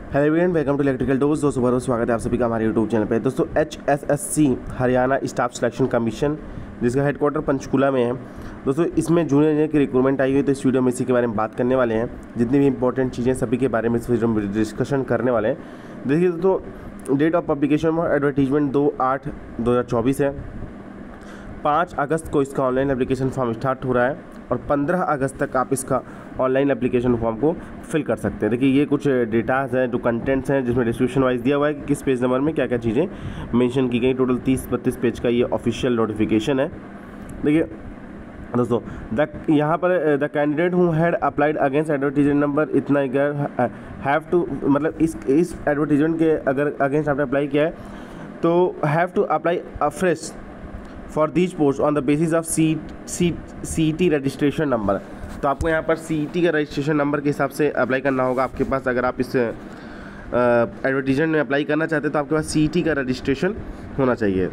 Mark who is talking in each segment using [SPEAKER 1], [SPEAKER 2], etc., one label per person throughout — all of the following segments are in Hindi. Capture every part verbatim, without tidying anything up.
[SPEAKER 1] Hello everyone, welcome to electrical dose. दोस्तों बहुत स्वागत है आप सभी का हमारे यूट्यूब चैनल पे। दोस्तों H S S C Haryana staff selection commission, जिसका हेडक्वार्टर पंचकूला में है। दोस्तों इसमें जूनियर इंजीनियर की रिक्रूटमेंट आई हुई, तो इस वीडियो में इसी के बारे में बात करने वाले हैं। जितनी भी इंपॉर्टेंट चीज़ें सभी के बारे में इस वीडियो में डिस्कशन करने वाले हैं। देखिए दोस्तों, डेट ऑफ पब्लिकेशन और एडवर्टीजमेंट दो आठ दो हज़ार चौबीस है। पाँच अगस्त को इसका ऑनलाइन एप्लीकेशन फॉर्म स्टार्ट हो रहा है और पंद्रह अगस्त तक आप इसका ऑनलाइन एप्लीकेशन फॉर्म को फिल कर सकते हैं। देखिए ये कुछ डेटाज हैं, जो कंटेंट्स हैं, जिसमें डिस्क्रिप्शन वाइज दिया हुआ है कि किस पेज नंबर में क्या क्या चीज़ें मेंशन की गई। टोटल तीस बत्तीस पेज का ये ऑफिशियल नोटिफिकेशन है। देखिए दोस्तों, द यहाँ पर the candidate who had applied against advertisement number इतना हैव टू, मतलब इस इस एडवर्टीजमेंट के अगर अगेंस्ट आपने अप्लाई किया है तो have to apply afresh for these post on the basis of C C C T registration number. तो आपको यहाँ पर सी टी का रजिस्ट्रेशन नंबर के हिसाब से अप्लाई करना होगा। आपके पास अगर आप इस एडवर्टीजमेंट में अप्लाई करना चाहते हैं तो आपके पास सी टी का रजिस्ट्रेशन होना चाहिए।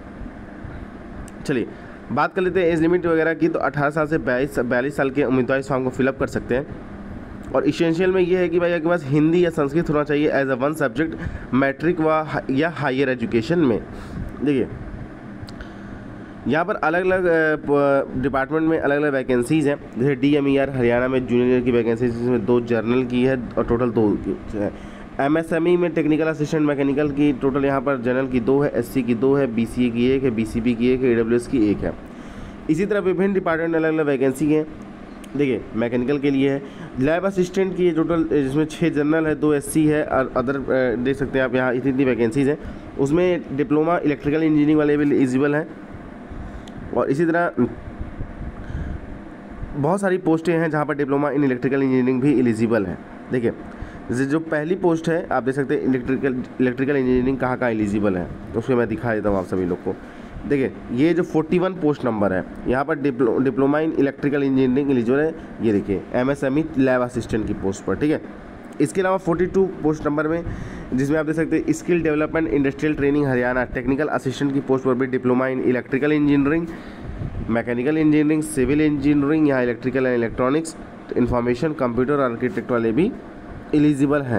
[SPEAKER 1] चलिए बात कर लेते हैं एज लिमिट वगैरह की। तो अठारह साल से बाईस बयालीस साल के उम्मीदवार इस फॉर्म को फिलअप कर सकते हैं। और इसेंशियल में ये है कि भाई आपके पास हिंदी या संस्कृत होना चाहिए as a one subject matric व या हायर एजुकेशन में। देखिए यहाँ पर अलग अलग डिपार्टमेंट में अलग अलग वैकेंसीज़ हैं। जैसे D M E R Haryana में जूनियर की वैकेंसी, जिसमें दो जर्नल की है और टोटल दो है। एम एस एम ई में टेक्निकल असिस्टेंट मैकेनिकल की टोटल यहाँ पर जनरल की दो है, एस सी की दो है, बी सी ए की एक है, बी सी बी की एक है, ए डब्ल्यू एस की एक है। इसी तरह विभिन्न डिपार्टमेंट में अलग अलग वैकेंसी हैं। देखिए मैकेनिकल के लिए है लैब असिस्टेंट की टोटल, जिसमें छः जनरल है, दो एस सी है और अदर देख सकते हैं आप यहाँ इतनी इतनी वैकेंसीज़ हैं। उसमें डिप्लोमा इलेक्ट्रिकल इंजीनियरिंग वाले भी एलिजिबल हैं। और इसी तरह बहुत सारी पोस्टें हैं जहाँ पर डिप्लोमा इन इलेक्ट्रिकल इंजीनियरिंग भी एलिजिबल है। देखिए जैसे जो पहली पोस्ट है आप देख सकते हैं इलेक्ट्रिकल इलेक्ट्रिकल इंजीनियरिंग कहाँ कहाँ एलिजिबल है, उसको मैं दिखा देता हूँ आप सभी लोग को। देखिए ये जो इकतालीस पोस्ट नंबर है यहाँ पर डिप्लो diploma in electrical engineering eligible है। ये देखिए M S M E lab assistant की पोस्ट पर, ठीक है। इसके अलावा बयालीस पोस्ट नंबर में जिसमें आप देख सकते हैं skill development industrial training Haryana technical assistant की पोस्ट पर भी diploma in electrical engineering, mechanical engineering, civil engineering, यहाँ electrical and electronics, information computer architect वाले भी एलिजिबल हैं।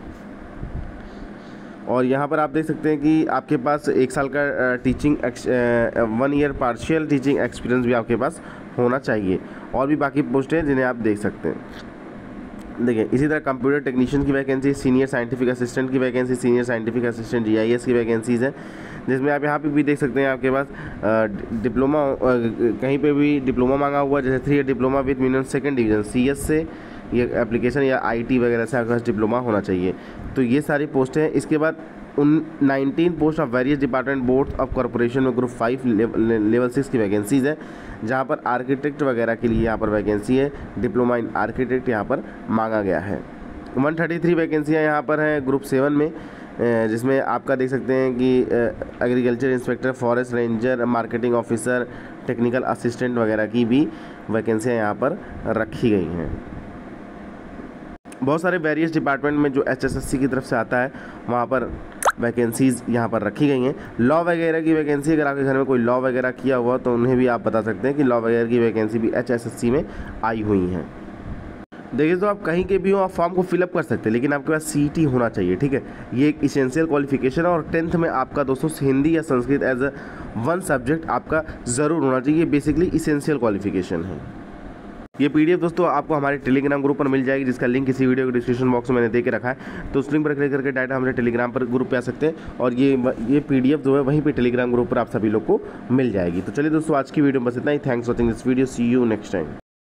[SPEAKER 1] और यहाँ पर आप देख सकते हैं कि आपके पास एक साल का teaching one year partial teaching experience भी आपके पास होना चाहिए। और भी बाकी पोस्ट हैं जिन्हें आप देख सकते हैं। देखिए इसी तरह कंप्यूटर टेक्नीशियन की वैकेंसी, सीनियर साइंटिफिक असिस्टेंट की vacancy, senior scientific assistant G I S की वैकेंसीज़ हैं। जिसमें आप यहाँ पे भी देख सकते हैं आपके पास डिप्लोमा, कहीं पे भी डिप्लोमा मांगा हुआ है, जैसे three year diploma with minimum second division C S से ये एप्लीकेशन या आई टी वगैरह से आपके पास डिप्लोमा होना चाहिए। तो ये सारी पोस्टें हैं। इसके बाद उन nineteen post of various department board of corporation में ग्रुप फाइव लेवल सिक्स की वैकेंसीज़ है, जहाँ पर आर्किटेक्ट वगैरह के लिए यहाँ पर वैकेंसी है। डिप्लोमा इन आर्किटेक्ट यहाँ पर मांगा गया है। एक सौ तैंतीस वैकेंसियाँ यहाँ पर हैं ग्रुप सेवन में, जिसमें आपका देख सकते हैं कि agriculture inspector, forest ranger, marketing officer, technical assistant वगैरह की भी वैकेंसियाँ यहाँ पर रखी गई हैं। बहुत सारे वेरियस डिपार्टमेंट में जो एच एस एस सी की तरफ से आता है वहाँ पर वैकेंसीज़ यहाँ पर रखी गई हैं। लॉ वगैरह की वैकेंसी, अगर आपके घर में कोई लॉ वगैरह किया हुआ तो उन्हें भी आप बता सकते हैं कि लॉ वगैरह की वैकेंसी भी एच एस एस सी में आई हुई हैं। देखिए तो आप कहीं के भी हो, आप फॉर्म को फिलअप कर सकते हैं, लेकिन आपके पास सी टी होना चाहिए, ठीक है। ये एक इसेंशियल क्वालिफिकेशन है। और टेंथ में आपका दोस्तों हिंदी या Sanskrit as a one subject आपका ज़रूर होना चाहिए। बेसिकली इसेंशियल क्वालिफिकेशन है। ये पीडीएफ दोस्तों आपको हमारे टेलीग्राम ग्रुप पर मिल जाएगी, जिसका लिंक इसी वीडियो के डिस्क्रिप्शन बॉक्स में मैंने दे के रखा है। तो उस लिंक पर क्लिक करके डायरेक्ट हमारे टेलीग्राम पर ग्रुप पे आ सकते हैं। और ये ये पीडीएफ जो है वहीं पे टेलीग्राम ग्रुप पर आप सभी लोग को मिल जाएगी। तो चलिए दोस्तों आज की वीडियो में बस इतना ही। Thanks for watching this video, see you next time.